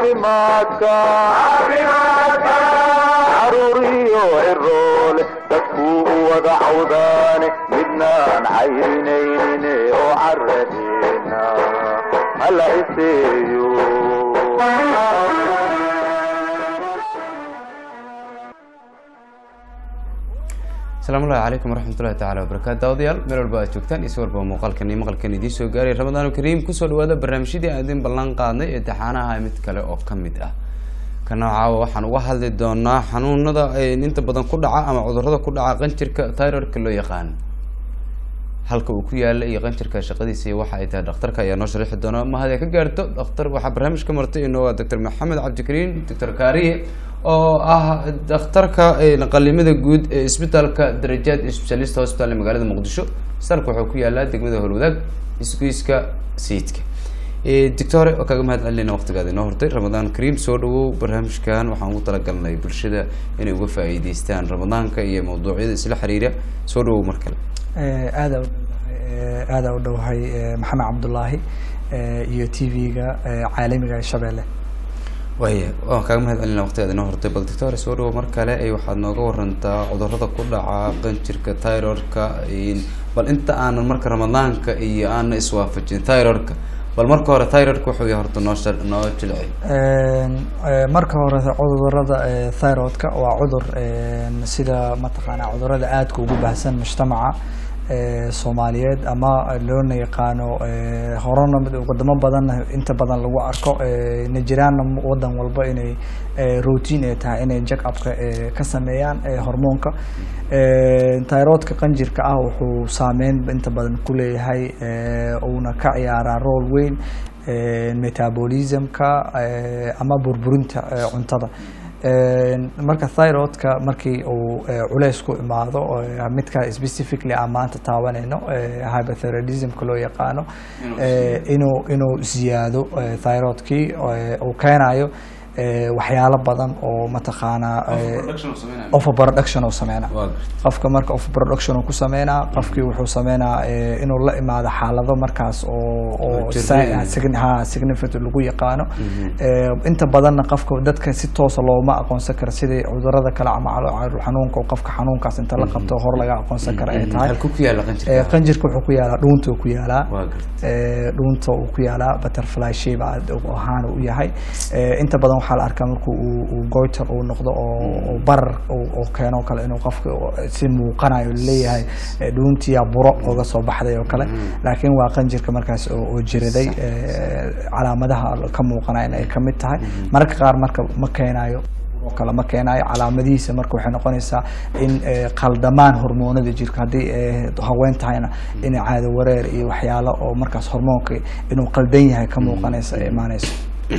caafimaadka caruuriyo ciroole dadkuu u wada cawdaane midnaan cayrinayne oo caradeena hala iseeyo. السلام الله عليكم ورحمة الله تعالى وبركاته. داوديال ميل walba aad joogtaan is walba maqalkan idin soo gaaray Ramadaan Kariim ku soo dhawaada barnaamijyadii aan idin ballan qaadnay ee taxanaha mid kale oo kamid ah. Kanaaca waxaan uga hadli doonaa xanuunada ay inta badan ku dhaca ama cudurrada ku dhaca qanjirka thyroidka loo yaqaan. halka uu ku yaala iyo qanjirka shaqadiisa waxa ay tahay dhakhtarka ayaa noo sharaxi doona ma hada ka gaarto dhakhtar waxa barnaamijka martay inoo waa Dr. Maxamed Cabdikariin Dr. Kaariye oo ah dhakhtarka qalimada guud ee isbitaalka Darajaad Specialist Hospital ee magaalada Muqdisho. Isbitaalku wuxuu ku yaalaa degmada Howlwadaag isgoyska Sayidka. Doctor oo kaga mahad celinayna waqtigaada inoo hortay Ramadaan Kariim soo dhawow barnaamijkan waxaan ugu talagalnay bulshada inay uga faa'iideystaan Ramadaanka iyo mowduucyada isla xiriira soo dhawow markale. aada u dhawahay maxamed cabdullaahi iyo TV-ga caalamiga Shabeelle. Waya oo kaga mahad celinayna waqtigaada inoo hortay bal doctor soo dhawow mar kale ay waxaad nooga warantaa cudurrada ku dhaca qanjirka thyroidka bal inta aanan marka Ramadaanka iyo aan iswaafajin thyroidka bal marka hore thyroidka wuxuu yahay horta noo jilcay. marka hore cudurrada thyroidka waa cudur sida mataqaanaa cudurrada aadka ugu baahsan mujtamaca Soomaaliyeed ama loo yaqaano horona wadamo badan inta badan lagu arko Nigerian wadan walba inay routine ay tahay inay check up ka sameeyaan hormoonka thyroidka qanjirka ah wuxuu saameyn inta badan ku leeyahay uuna ka ciyaaraa role weyn metabolismka ama burburinta cuntada. marka thyroidka markii uu culays ku imaado midka specifically maanta taabanayno hyperthyroidismka loo yaqaano inuu ziyaado thyroidkii uu keenayo waxyaalo badan oo mataqaanaa overproduction oo sameeyna qofka marka overproduction uu ku sameeyna qofkii wuxuu sameeyna inuu la imaado xaalado markaas oo significant lagu yaqaano inta badan qofka dadka si toos ah looma aqoonsan karo sidii cudurrada kale ama xanuunka qofka xanuunkaas inta la qabto hor laga aqoonsan karo ay tahay qanjirka wuxuu ku yaalaa dhuunta ku yaalaa dhuunta uu ku yaalaa butterfly shape ahaan uu yahay inta badan waxaa la arkaa markuu uu goiter uu noqdo oo barar oo keeno kale inuu qofka si muuqanayo leeyahay dhuuntiya buro uga soo baxday oo kale laakiin waa qanjirka markaas oo jiraday calaamadaha ka muuqanaya inay kamid tahay marka qaar marka ma keenayo oo kale ma keenayo calaamadihiisa marka waxay noqonaysaa in qaldamaan hormoonada jirka hadii haween tahayna in caado wareer iyo waxyaalo oo markaas hormoonka inuu qaldan yahay ka muuqanaysa imaanayso.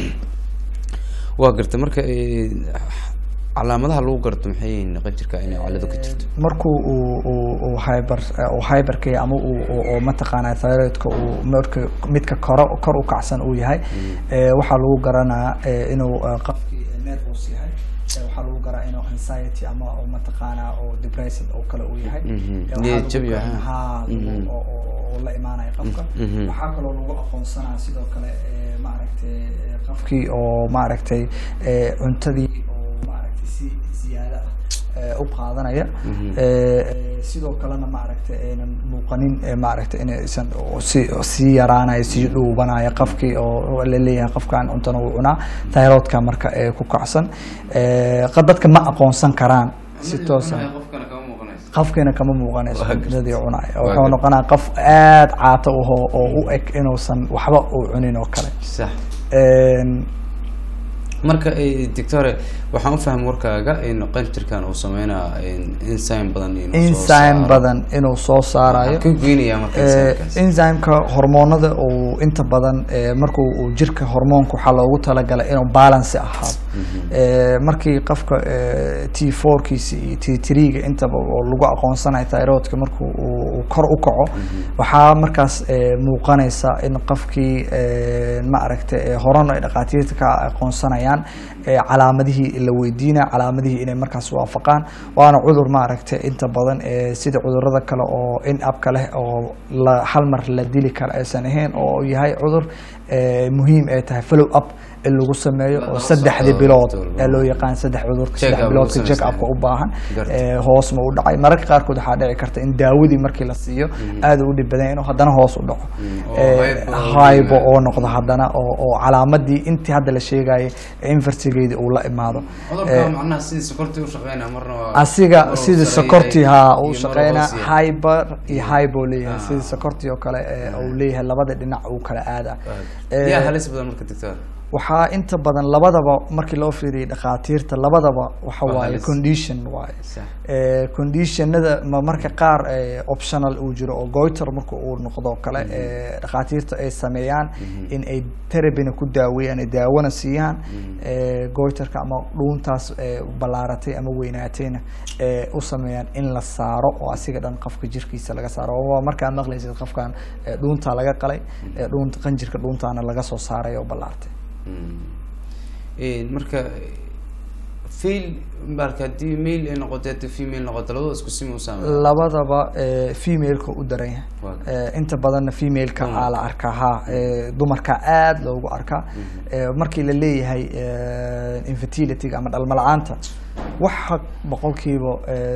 waa garta marka calaamadaha lagu garto maxay qanjirka inay cillad ka jirto markuu uu hyperka ama uu mataqaanaa thyroidka uu marka midka kor u kacsan uu yahay waxa lagu garanaa inuu qofkii nervous yahay waxa lagu garaa inuu anxiety ama mataqaanaa oo depression oo kale uu yahay oo la imaanaya qofka waxa kale oo lagu aqoonsanaa sidoo kale maaragtay qofkii oo maaragtay cuntadii oo maaragtay si ziyaada u qaadanaya sidoo kalena maaragtay aynan muuqanin maaragtay inaysan si yaraanayo si dhuubanaya qofkii oo la leeyahay qofkan cuntana uu cunaa thyroidka marka ku kacsan dadka ma aqoonsan karaan si toos ah qofkana kama muuqanayso dadii cunay wuxuu noqonaa qof aad caato oo u eg inuusan waxba u cunin oo kale sax marka doctor waxaan u fahmay warkaaga in qanjirkan uu sameeyna enzyme badan inuu soo saarayo ka goynaya marka enzyme-ka hormoonada oo inta badan markuu uu jirka hormoonku waxa loogu talagalay inuu balance ahaado markii qofka T4-kiisa iyo T3-ga inta oo lagu aqoonsanayo thyroidka markuu uu kor u kaco waxa markaas muuqanaysa in qofkii ma aragtay horona ay dhaqaatiirta ka aqoonsanayaan calaamadihii la weydiina calaamadihii inay markaas waafaqaan waana cudur ma aragtay inta badan sida cudurrada kale oo in abka leh oo hal mar la dili karo aysan ahayn oo yahay cudur muhiim ay tahay follow up in lagu sameeyo oo saddexdii bilood ee loo yaqaan saddex cudurka saddex biloodka check up u baahan hoos ma u dhacay mararka qaarkood waxaa dhici karta in daawadii markii la siiyo aad u dhib badan inuu haddana hoos u dhaco hypo oo noqdo haddana oo calaamadii intii hadda la sheegayay inversigeedii uu la imaado asiga sidii sokortii uu shaqeynaa hyper iyo hypo leeyahay sidii sokortii oo kale uu leeyahay labada dhinac uu kala aada waxaa inta badan labadaba markii loo fiiriyay dhakhaatiirta labadaba waxa waaye condition waaye conditionada marka qaar optional uu jiro oo goiter marka uu noqdo kale dhakhaatiirta ay sameeyaan in ay therapyna ku daaweeyaan ay daawona siiyaan goiterka ama dhuuntaas ballaaratay ama weynaatayna u sameeyaan in la saaro oo asiga dhan qofka jirkiisa laga saaro oo markaa maqlaysid qofkan dhuunta laga qalay dhuunta qanjirka dhuuntaana laga soo saaray oo ballaartay marka marka hadii male ay noqoto hadii female noqoto labadaba isku simi u saameeyo labadaba female-ka u daran yahay inta badanna female-ka aa la arkaa dumarka aad loogu arkaa markii la leeyahay infertility ama dhalmo la-aanta waxa boqolkiiba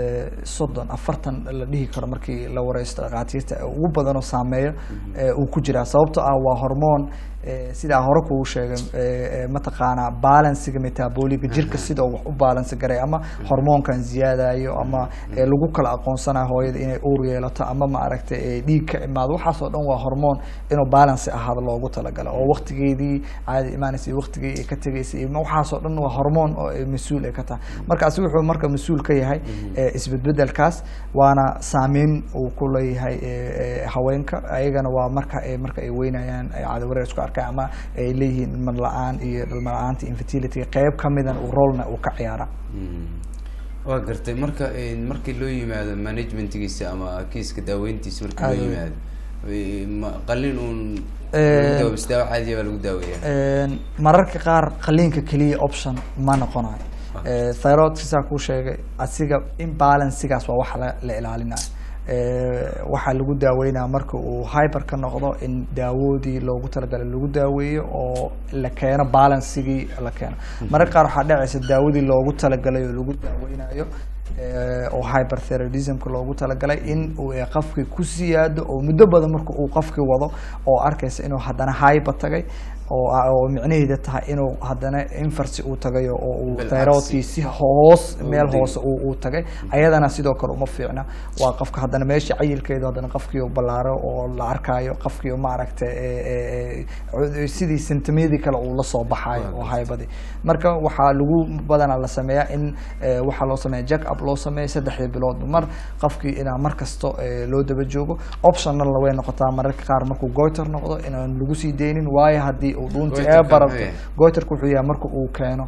30-40 la dhihi karo markii la wareysto dhakhaatiirta ugu badan oo saameeyo uu ku jiraa sababtoo ah waa hormoon sida hore kuu sheegay mataqaanaa balansiga metaboliga jirka sida wax u balance garay ama hormoonkan ziyaadayo ama lagu kala aqoonsanayo hooyada inay uur yeelato ama ma aragtay dhiig ka imaado waxaas oo dhan waa hormoon inuu balance ahaado loogu talagalo oo waqtigeedii caadi imaanaysa waqtigii ay ka tagaysay waxaas oo dhan waa hormoon oo mas'uul ka tahay markaas wuxuu marka mas'uul ka yahay isbedbedelkaas waana saameyn uu ku leeyahay haweenka ayagana waa marka ay weynayaan ay caadi wareer isku ama ay leeyihiin mar la-aan iyo dhalmo la-aanta infertility qayb ka midan uu roolna uu ka ciyaara waa gartay markii loo yimaado managementigiisa ama kiiska daaweyntiisa markii loo yimaado qalin uun daawo caadiya baa lagu daaweeyaa mararka qaar qaliinka keliya option ma noqonayo thyroidka saa kuu sheegay asiga imbalancegaas waa wax la ilaalinayo waxaa lagu daaweynaa marka uu hyper ka noqdo in daawoodii loogu talagalay lagu daaweeyo oo la keeno balansigii la keeno mararka qaar waxaa dhacaysa daawadii loogu talagalay oo lagu daaweynayo oo hyperthyroidismka loogu talagalay in uu qofkii ku siyaado oo muddo badan marka uu qofkii wado oo arkaysa inuu haddana hyper tagay oo micnaheeda tahay inuu haddana infarsi uu tagay oo uu thyroidkii si hoos meel hoose uu tagay ayadana sidoo kale uma fiicna waa qofka haddana meesha cayilkeedu haddana qofkii uu ballaaro oo la arkayo qofkii ma aragtay sidii symptomyadii kale uu la soo baxayo oo haybadii marka waxaa lagu badanaa la sameeyaa in waxaa loo sameeya check up loo sameeyo 3 bilood mar qofkii inaa mar kasto loo daba joogo optional way noqotaa mararka qaar markuu goiter noqdo inaan lagu sii deynin waayo haddii dhuunta ee barato goiterku wuxuu yahay marka uu keeno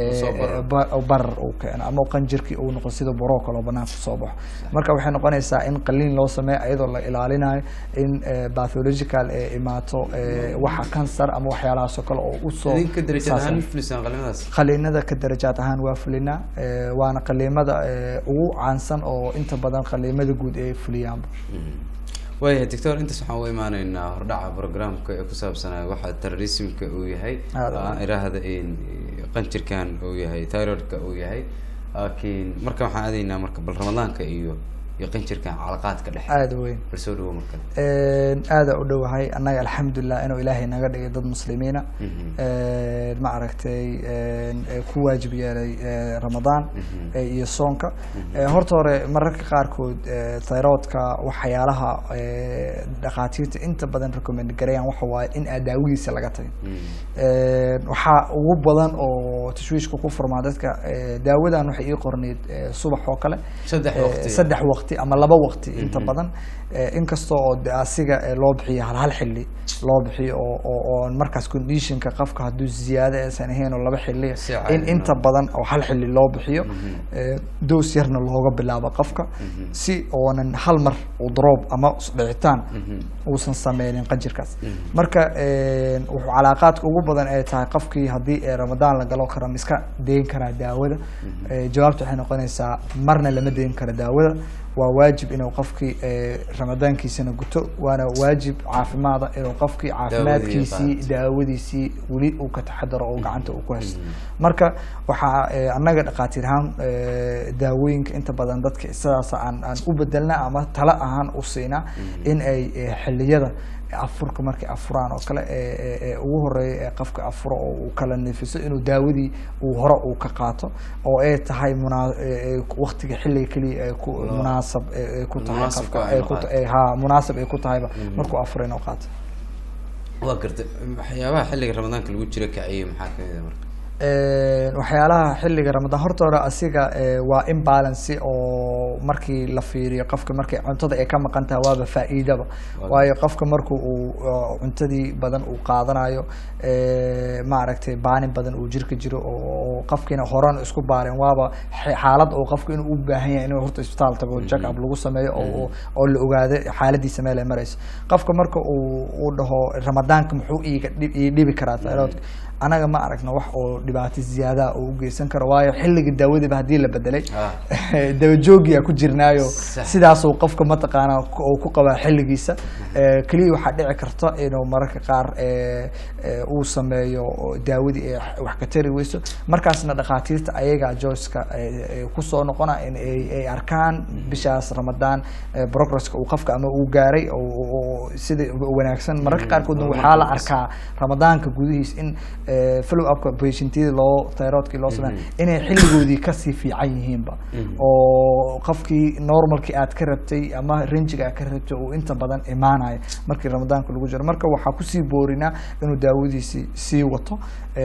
barar uu keeno ama qanjirkii uu noqdo sida boro kale oo banaanka soo baxo marka waxay noqonaysaa in qaliin loo sameeyo iyadoo la ilaalinayo in pathological imaato waxa cancer ama waxyaalahaas oo kale oo u soo qaliinada ka darajaad ahaan waa fulinaa waana qaliimada ugu caansan oo inta badan qaliimada guud ee fuliyaanba waayahay doctor intaas waxaan u imaanaynaa hordhaca programka ee ku saabsanaa waxa terrorismka uu yahay iraahda qanjirkan uu yahay thyroidka uu yahay laakiin marka waxaan aadaynaa marka bal ramadaanka iyo qanjirkan calaqaadka dhexe aad weyn bal soo dhawo marka aad u dhowahay annaga alxamdulillah inuu ilaahay naga dhigay dad muslimiina ma aragtay ku waajib yeelay ramadaan iyo soonka horta hore mararka qaarkood thyroidka waxyaalaha dhakhaatiirta inta badan recommend gareeyaan waxa waaye in daawigiisa laga tago waxa ugu badan oo tashwiishka ku furmaa dadka daawadan waxay ii qorneed subax oo kale 3 waqti ama 2 waqti inta badan inkastoo asiga loo bixiyo hal xilli loo bixiyo oo markaas conditionka qofka haduu ziyaado aysan ahayn oo 2 xilli in inta badan oo hal xilli loo bixiyo doos yarna looga bilaabo qofka si oonan hal mar u drop ama dhicitaan uusan sameeynin qanjirkaas marka wuxuu calaaqaadka ugu badan ay tahay qofkii hadii ramadaan la galo karo iska deyn kara daawada jawaabtu waxay noqonaysaa marna lama deyn karo daawada وواجب إنه قفكي رمضان كي سنة قلت وأنا واجب عافماضة إنه قفكي عافماد كيسي داوديسي ولي وكتحضر أو قعنته وكويس مركا وحا أنا قد قاتلهم داوينك أنت بدن ضدك أساسا عن أبدلنا أما تلاقهن وصينا إن أي حلية afurka markay afuraan oo kale ugu horeeyay qofka afuro oo kala neefso inuu daawadi uu hore uu ka qaato oo ay tahay waqtiga xilliga kaliya ku munaasab ku tahay qofka munaasab ay ku tahay markuu afuro inuu qaato waa gartay waxyaabaha xilliga ramadaanka lagu jiro kacay maxaa kamid ah marka waxyaalaha xilliga ramadaan horta hore asiga waa imbalance oo markii la fiiriyo qofka markay cuntada ay ka maqan tahay waaba faa'iidaba waayo qofka markuu cuntadii badan uu qaadanayo ma aragtay baanin badan uu jirka jiro oo qofkina horan isku baareen waaba xaalad oo qofka inuu u baahan yahay inuu horta isbitaal tago check up lagu sameeyo oo la ogaado xaaladiisa meel ay marayso qofka marka uu dhaho ramadaanka muxuu iiga dhibi karaa tayroodka anaga ma aragna wax oo dhibaato ziyaada oo u geysan karo waayo xilliga daawada hadii la bedelay dawa joogiya ku jirnaayo sidaas oo qofka ma taqaana oo ku qaba xilligiisa kaliya waxa dhici karta inuu mararka qaar uu sameeyo daawadii wax ka tari weyso markaasna dhaqaatiirta ayaga joyska ku soo noqona in ay arkaan bishaas ramadaan progresska uu qofka ama uu gaaray oo sida wanaagsan mararka qaar koodna waxa la arkaa ramadaanka gudihiis in follow up patientida loo thyroidki loo sameeyo inay xilligoodii ka sii fiican yihiinba oo qofkii normalki aad ka rabtay ama range-ga ka rabtay oo inta badan imaanaya markii ramadaanka lagu jiro marka waxa ku sii boorina inuu daawadiisi sii wato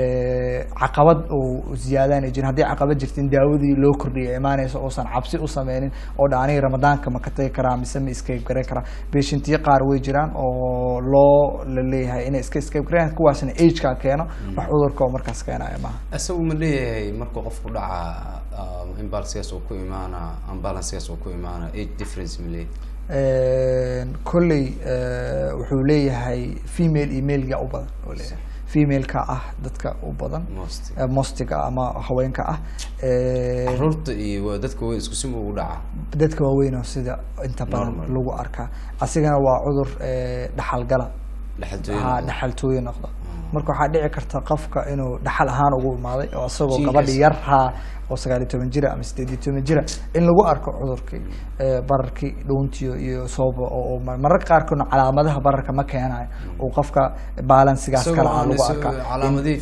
caqabad oo ziyaadaan ay jiraan hadii caqabad jirtin daawadii loo kordhiyo imaanayso oo san cabsi u sameeynin oo dhaanay ramadaanka ma ka tagi karaa mise ma escape garay karaa patientiya qaar way jiraan oo loo leeyahay inay escape gareeyaan kuwaasna age-ka keeno wax cudurka oo markaas keenaya ma asagu ma leeyahay markuu qofku dhaca imbalance oo ku imaana imbalance oo ku imaana age difference ma leeyahay kulli wuxuu leeyahay female email ga u badan oo leeyahay female ka ah dadka u badan mostiga ama haweenka ah carruurta iyo dadka way isku sim ugu dhaca dadka waaweyn sida inta badan lagu arkaa asigana waa cudur dhaxal gala dhaxaltooyin noqda marka waxa dhici karta qofka inuu dhaxal ahaan ugu imaaday oo asagoo gabadhi yar oo 19 jira ama 18 jira in lagu arko cudurkii bararkii dhuuntiyo iyo soobo oo mararka qaar kuna calaamadaha bararka ma keenayo oo qofka balansigaas kala lagu arka calaamadii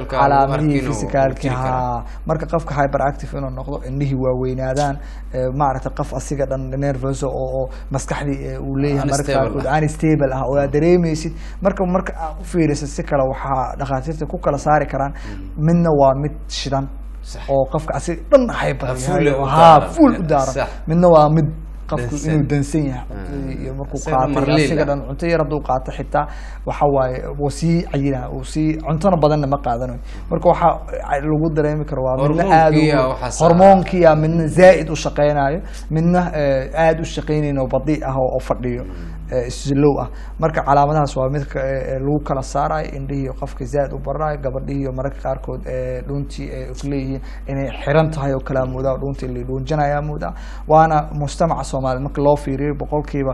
physicalka marka qofka hyperactive inuu noqdo indhihi waa weynaadaan ma aragta qof asiga dhan nervous oo maskaxdii uu leeyahay marka aan stable ah oo dareemaysid marka u fiiriso si kala waxa dhaqaatiirta ku kala saari karaan midna waa mid shidan oo qofka asig dhan hyper full u daaran midna waa mid qofku inuu dansan yahay iyo markuu qaato asiga dhan cunto yar haduu qaato xitaa waxa waaye wasi cayina oo si cuntana badan ma qaadanayo marka waxa lagu dareemi karo waa midna aad hormoonkiya midna zaid u shaqeynayo midna aad u shaqeynayno badii ah oo fadhiyo slow ah marka calaamadahaas waa mid lagu kala saaray indhihi qofka zaid u baraay gabadhiyo mararka qaar kood dhuuntii ay ku leeyihiin inay xiran tahay oo kala moodaa dhuuntii la dhuunjanaya moodaa waana mujtamaca Soomaali marka loo fiiriyo boqolkiiba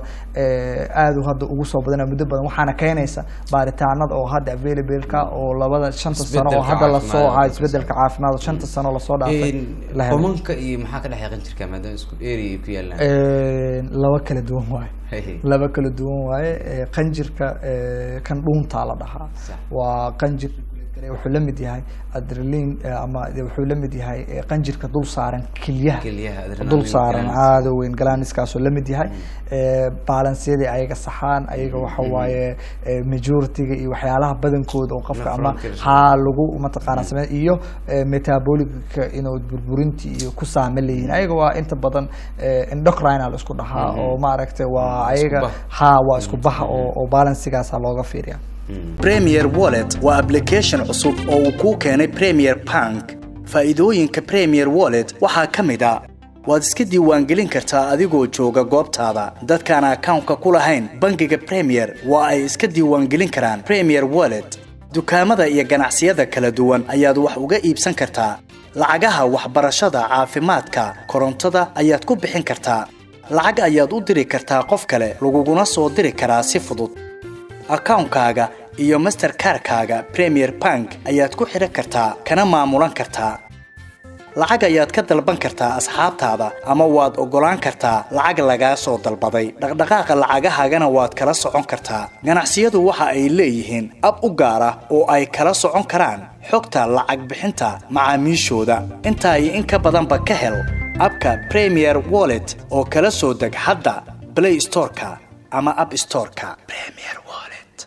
aad u hadda ugu soo badanaa muddo badan waxaana keenaysa baaritaanada oo hadda available ka oo labada 5 sano oo hadda la soo hay isbedelka caafimaad 5 sano la soo dhaafay hormoonka iyo maxaa ka dhaxeeqan jirka maadaama isku area ku yaalaan laba kala duwan waay laba kala duwan waaye qanjirka kan dhuunta la dhahaa waa qanjir wuxuu la mid yahay adrenaline ama wuxuu la mid yahay qanjirka dul saaran kaliyaha dul saaran aad weyn galaaniskaas oo la mid yahay balanceedi ayaga saxaan ayaga waxa waaye majority-ga iyo waxyaalaha badankooda oo qofka ama lagu mataqaana sameey iyo metabolic inuu burburinti iyo ku saameeyeen ayaga waa inta badan endocrine la isku dhahaa oo ma aragtay waa ayaga waa isku baxa oo balancegaas looga fiiriyaa Premier Wallet waa application cusub oo uu ku keenay Premier Bank. Faa'iidooyinka Premier Wallet waxaa ka mid ah waad iska diiwaangelin kartaa adigoo jooga goobtaada. Dadka aan account-ka ku lahayn bangiga Premier waa ay iska diiwaangelin karaan Premier Wallet. Dukaamada iyo ganacsiyada kala duwan ayaad wax uga iibsan kartaa. Lacagaha waxbarashada, caafimaadka, korontada ayaad ku bixin kartaa. lacag ayaad u diri kartaa qof kale laguguna soo diri karaa si fudud akaunkaaga iyo Mastercard-kaaga Premier Bank ayaad ku xiran kartaa kana maamulan kartaa lacag ayaad ka dalban kartaa asxaabtaada ama waad ogolaan kartaa lacag laga soo dalbaday dhaqdhaqaaqa lacagahaagana waad kala socon kartaa ganacsiyadu waxa ay leeyihiin ab u gaar ah oo ay kala socon karaan xogta lacag bixinta macaamiishooda inta ay in ka badanba ka hel abka Premier Wallet oo kala soo deg hadda Play Store-ka ama App Store-ka Premier